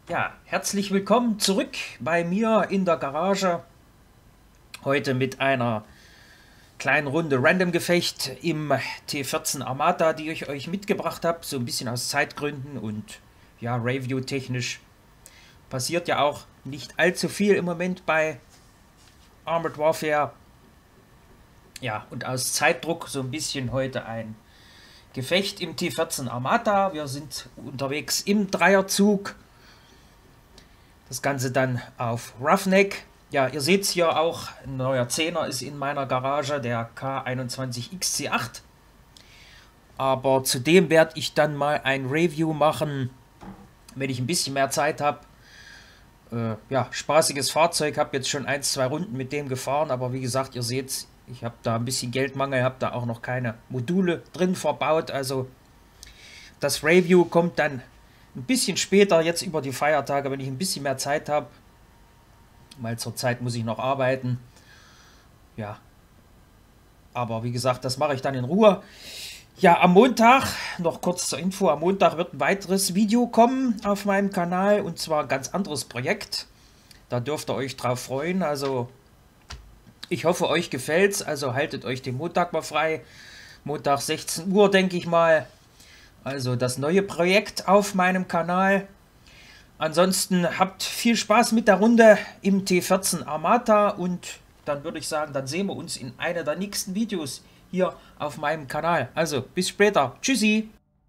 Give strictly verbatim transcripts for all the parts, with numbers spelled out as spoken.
Ja, herzlich willkommen zurück bei mir in der Garage. Heute mit einer kleinen Runde Random-Gefecht im T vierzehn Armata, die ich euch mitgebracht habe. So ein bisschen aus Zeitgründen und ja, Review-technisch. Passiert ja auch nicht allzu viel im Moment bei Armored Warfare. Ja, und aus Zeitdruck so ein bisschen heute ein Gefecht im T vierzehn Armata. Wir sind unterwegs im Dreierzug. Das Ganze dann auf Roughneck. Ja, ihr seht es hier auch, ein neuer Zehner ist in meiner Garage, der K einundzwanzig X C acht. Aber zudem werde ich dann mal ein Review machen, wenn ich ein bisschen mehr Zeit habe. Äh, ja, spaßiges Fahrzeug, habe jetzt schon ein, zwei Runden mit dem gefahren, aber wie gesagt, ihr seht, ich habe da ein bisschen Geldmangel, habe da auch noch keine Module drin verbaut, also das Review kommt dann ein bisschen später, jetzt über die Feiertage, wenn ich ein bisschen mehr Zeit habe. Weil zurzeit muss ich noch arbeiten. Ja, aber wie gesagt, das mache ich dann in Ruhe. Ja, am Montag, noch kurz zur Info, am Montag wird ein weiteres Video kommen auf meinem Kanal und zwar ein ganz anderes Projekt. Da dürft ihr euch drauf freuen. Also ich hoffe, euch gefällt's. Also haltet euch den Montag mal frei. Montag sechzehn Uhr, denke ich mal. Also das neue Projekt auf meinem Kanal. Ansonsten habt viel Spaß mit der Runde im T vierzehn Armata und dann würde ich sagen, dann sehen wir uns in einer der nächsten Videos hier auf meinem Kanal. Also bis später. Tschüssi.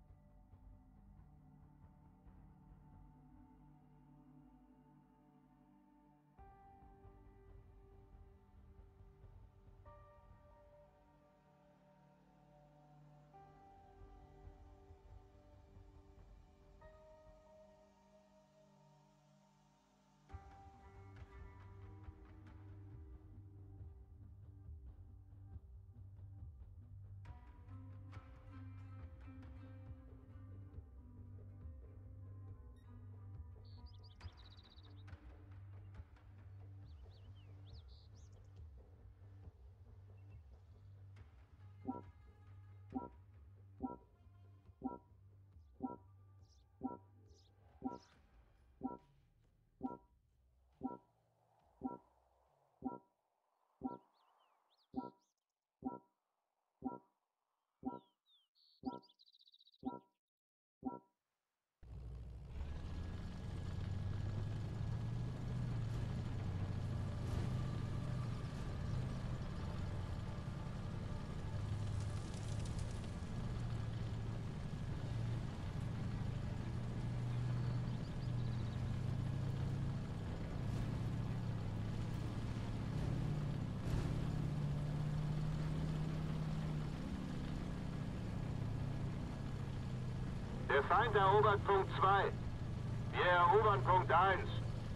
Der Feind erobert Punkt zwei. Wir erobern Punkt eins.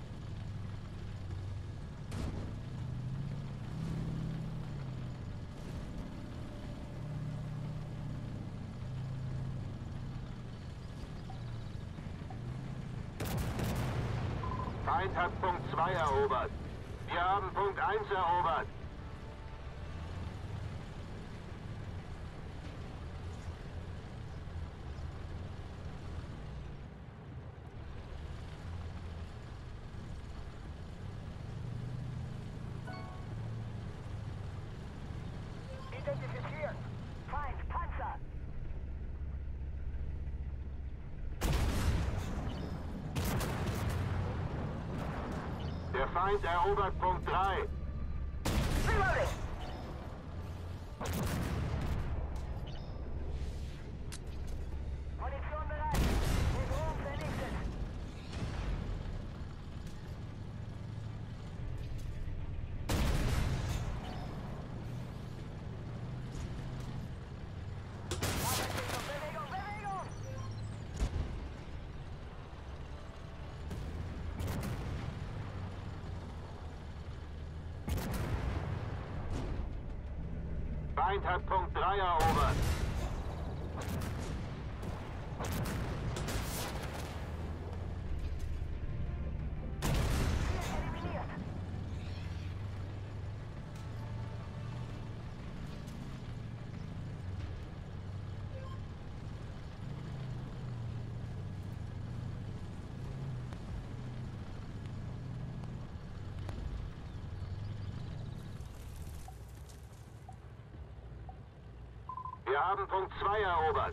Feind hat Punkt zwei erobert. Wir haben Punkt eins erobert. Identifiziert. Feind, Panzer. Der Feind erobert Punkt drei. Reloading. Munition bereit. Bedrohung vernichtet. Bewegung, Bewegung! Feind hat Punkt drei erobert. Eliminiert. Wir haben Punkt zwei erobert.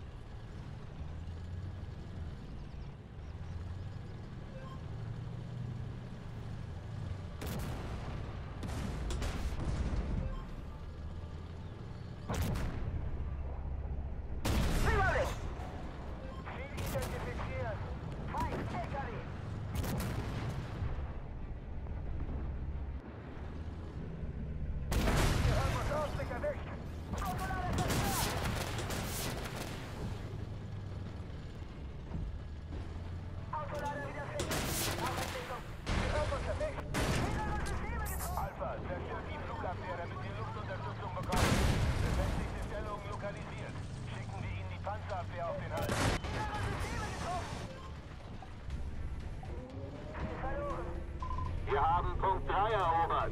Wir haben Punkt drei erobert.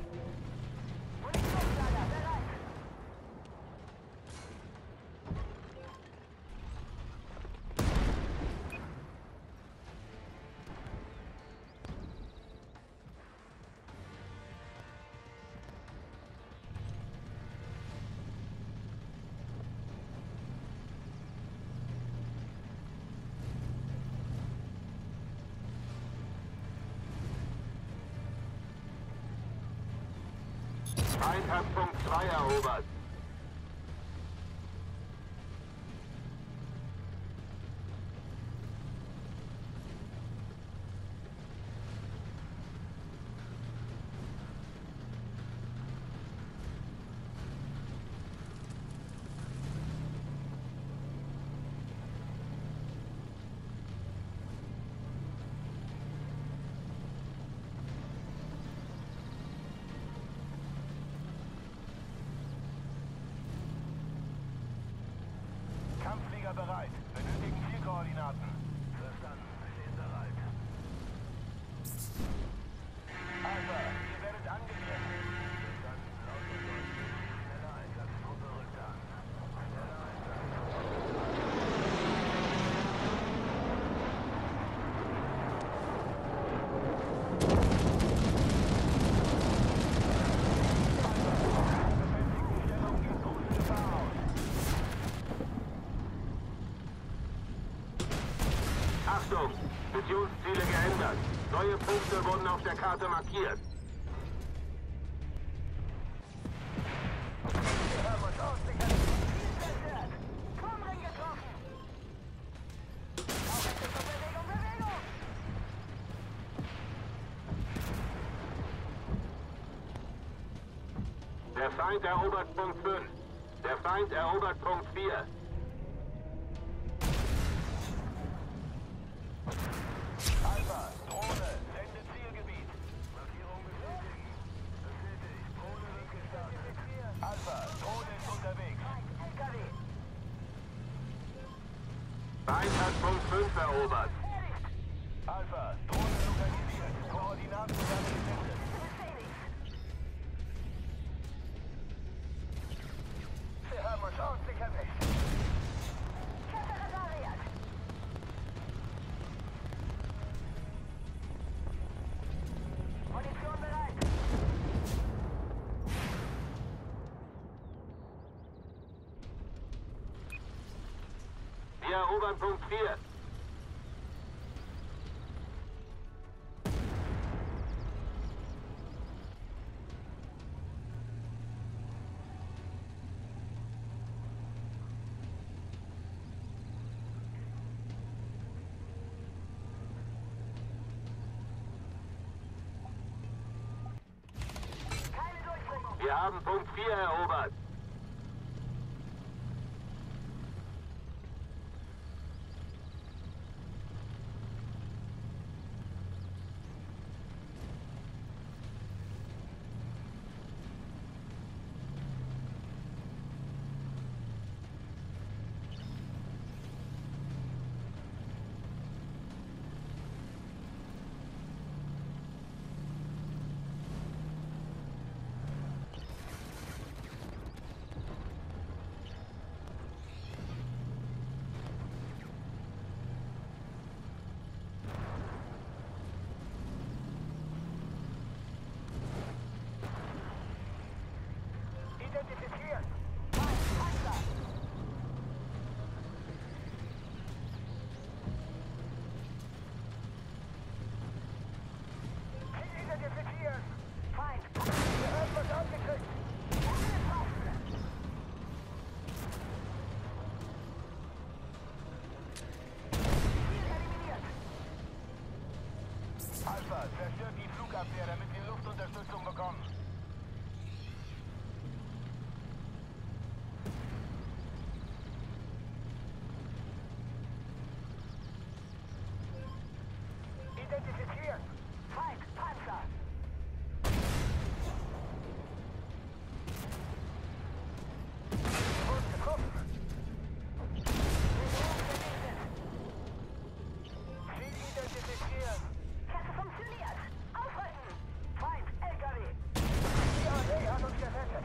Feind hat Punkt zwei erobert. Kampfflieger bereit. Benötigen Zielkoordinaten. Verstanden. Stehen bereit. Alpha, ihr werdet angegriffen. Verstanden. Ausgedrückt. Schneller Einsatzgruppe rückt an. Schneller Achtung! Missionsziele geändert. Neue Punkte wurden auf der Karte markiert. Wir haben uns ausgesichert. Ziel zerstört. Turmring getroffen. Aufwärts, Bewegung, Bewegung! Der Feind erobert Punkt fünf. Der Feind erobert Punkt vier. Alpha, Drohne, sende Zielgebiet. Markierung bestätigen. Bestätigt, Drohne wird gestartet. Alpha, Drohne ist unterwegs. L K W. Feind hat Punkt fünf erobert. Alpha, Drohne lokalisiert. Koordinaten werden gesendet. Wir haben uns ordentlich erwischt. Sekretariat. Munition bereit. Wir erobern Punkt vier. Wir haben Punkt vier erobert. Alpha, zerstört die Flugabwehr, damit wir Luftunterstützung bekommen. Identifizieren! Feind, Panzer! Wurden getroffen! Ziel identifizieren! Klasse funktioniert! Aufrücken! Feind, L K W! Die Armee hat uns gerettet!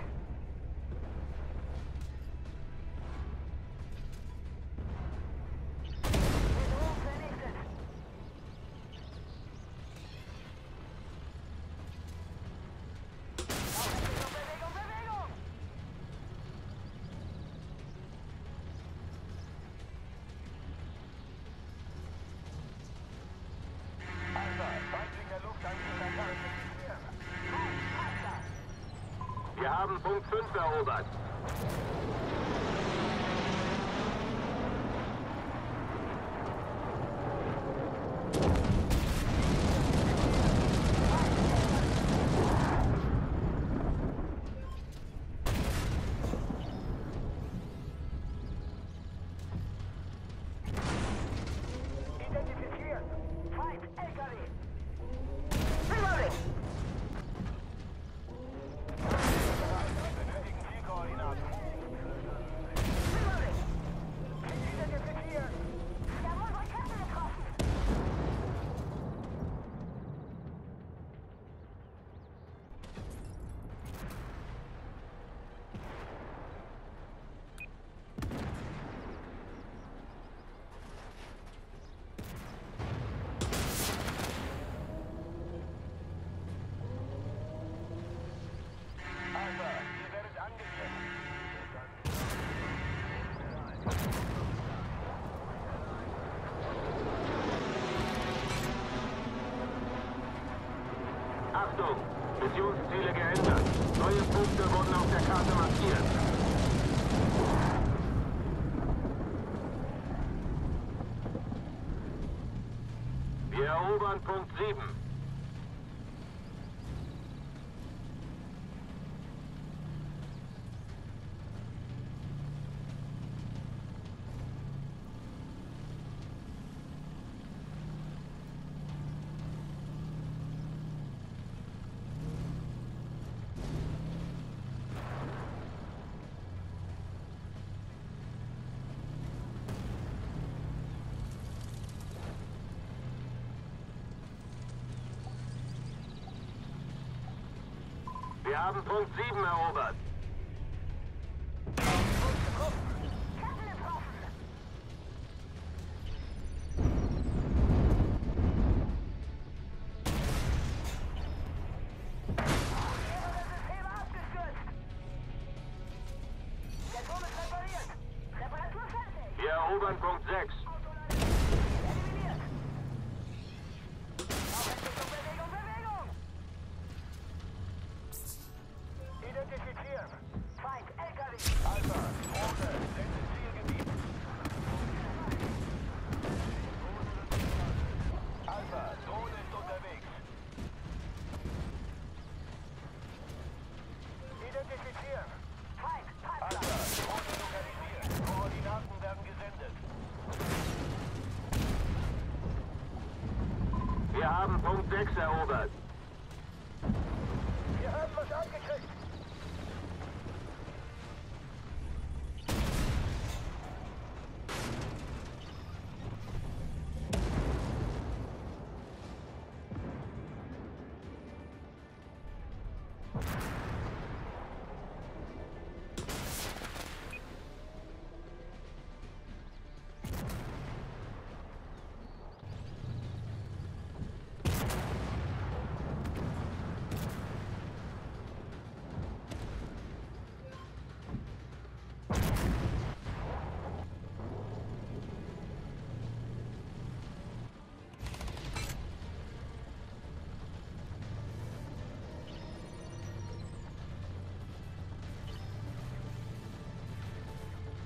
Bedrohung vernichtet! Bewegung, Bewegung! Alpha, feindlicher Luftangriff registrieren. Feind, Panzer! Wir haben Punkt fünf erobert. Identifizieren! Feind, L K W! Reloading! Benötigen Zielkoordinaten. Reloading! Ziel identifizieren! Jawohl, wohl Kette getroffen! Alpha, ihr werdet angegriffen. Achtung! Missionsziele geändert. Neue Punkte wurden auf der Karte markiert. Wir erobern Punkt sieben. Wir haben Punkt sieben erobert. Kette getroffen! Mehrere Systeme abgestürzt! Der Turm ist repariert! Reparatur fertig! Wir erobern Punkt sechs. Eliminiert! Aufrichtung, Bewegung, Bewegung! Identifizieren! Feind, L K W! Alpha, Drohne, sendet Zielgebiet! Alpha, Drohne ist unterwegs! Identifizieren! Feind, Panzer! Alpha, Drohne lokalisiert! Koordinaten werden gesendet! Wir haben Punkt sechs erobert. Wir haben was abgekriegt!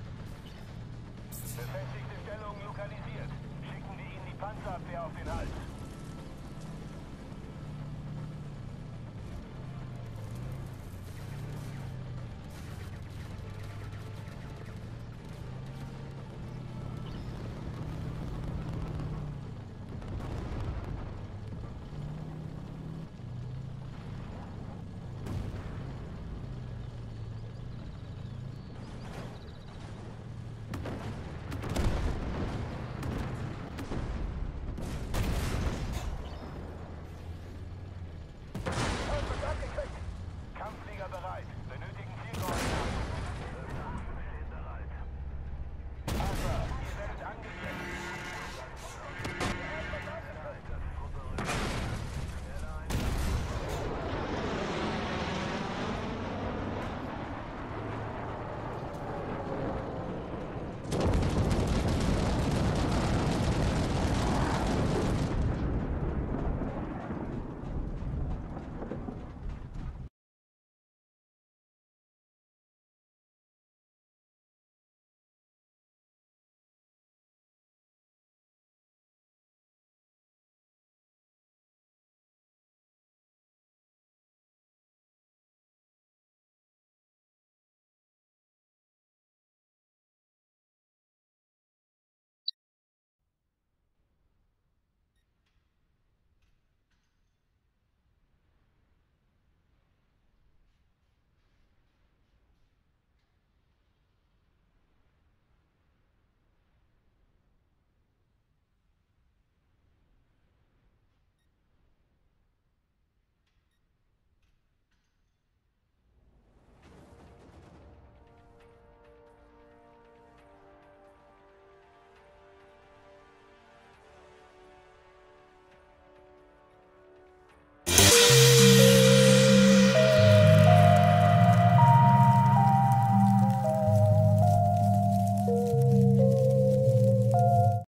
Befestigte Stellung lokalisiert. Schicken wir Ihnen die Panzerabwehr auf den Hals.